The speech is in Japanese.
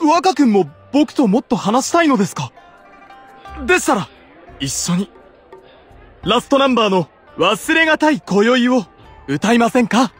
若くんも僕ともっと話したいのですか？でしたら、一緒に、ラストナンバーの忘れがたい今宵を歌いませんか？